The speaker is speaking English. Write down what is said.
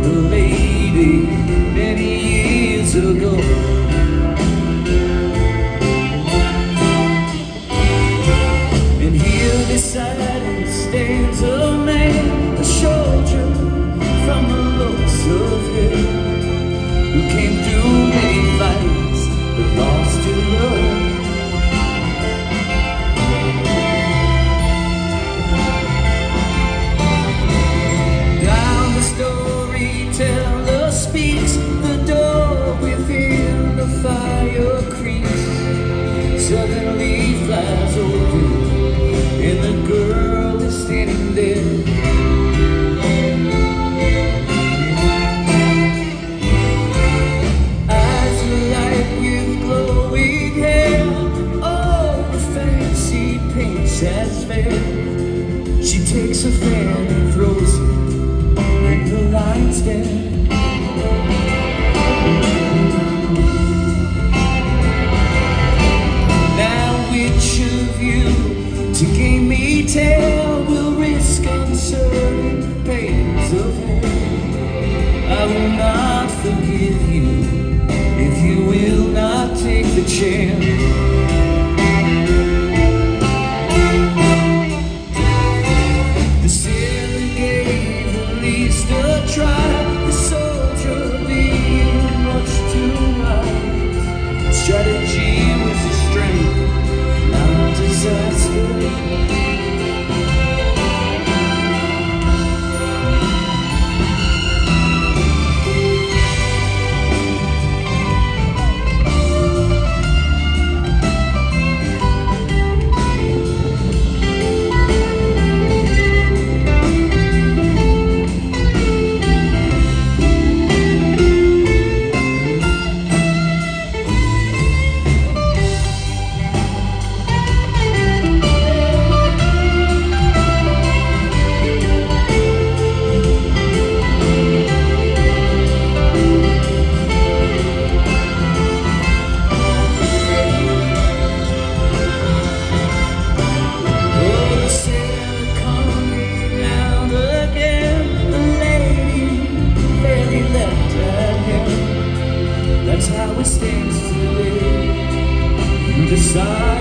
a lady many years ago. And here beside him stands a man, a soldier from the looks of him, who came through many fights but lost his love. Down the storyteller speaks, the door within the fire creaks. Suddenly flies open, and the girl is standing there. Eyes alight with glowing hair, all the fancy paints has failed. She takes a fan and throws it in the lion's den. Now which of you to gain me tell will risk uncertain pains of hell? I will not forgive you if you will not take the chance. The sailor gave at least a try, the soldier being much too wise. Strategy was his strength, not disaster. That's how it stands today. You decide.